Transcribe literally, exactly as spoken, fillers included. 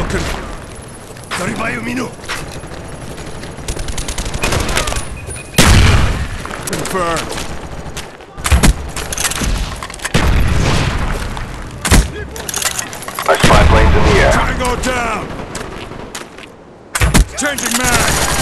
broken. Зарываю мину. Confirmed. I spy planes in the air. Tango down. Changing mag.